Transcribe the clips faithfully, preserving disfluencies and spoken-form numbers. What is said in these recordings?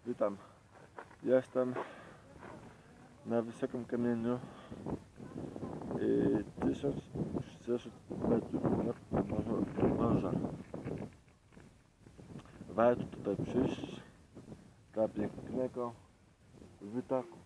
Witam. Jestem na wysokim kamieniu yy, tysiąc czterysta metrów nad morza. Warto tutaj przyjść dla pięknego widoku.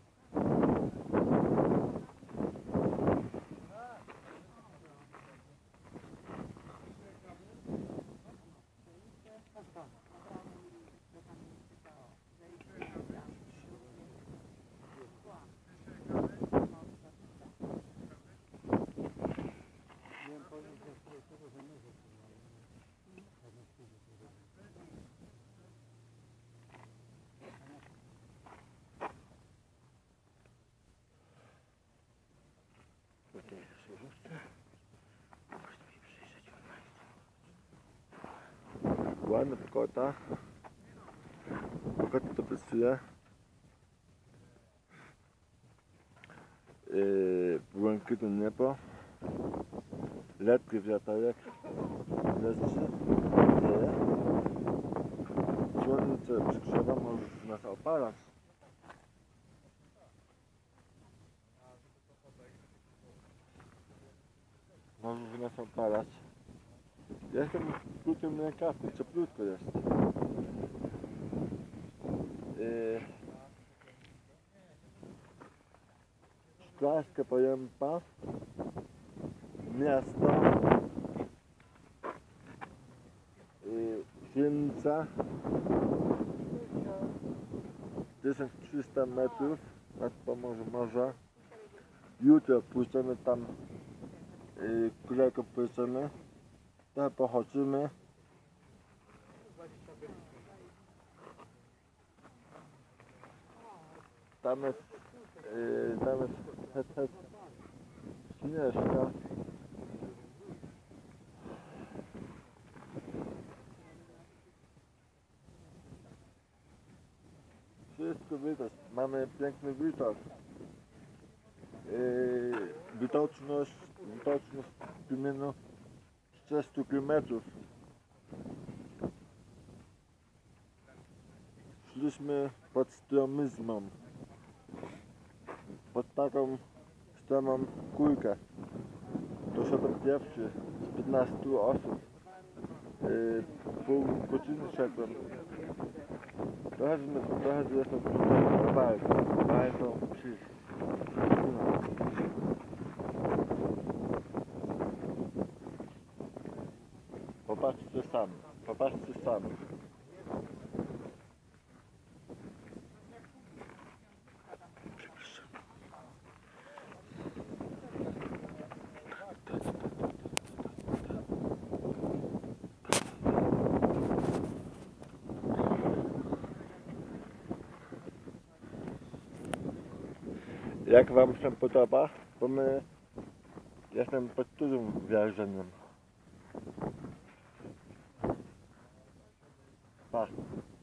Ładna pogoda. Pogoda to pasuje. Yy, błękitne niebo. Letki wiaterek. Leci. Wieje. Słońce przygrzewa, może nas opalać. Może nas opalać. Jestem w krótkim rękawku, cieplutko jest. Yy, Szklarska Poręba, miasto, yy, Świnica, tysiąc trzysta metrów nad pomorzem morza. Jutro pójdziemy tam, yy, kolejką pójdziemy. Trochę pochodzimy. Tam jest, yy, tam jest het, het, Śnieżka. Wszystko widać. Mamy piękny widok. Yy, widoczność, widoczność w imieniu trzystu kilometrów. Szliśmy pod stromizmą, pod taką stromą kulkę. Doszedłem pierwszy z piętnastu osób. Yy, pół godziny szedłem. Trochę, trochę jestem tutaj bardzo, bardzo przyjść. Popatrzcie sami, popatrzcie sami. Jak wam się podoba? Bo my jestem pod dużym wrażeniem. Pa.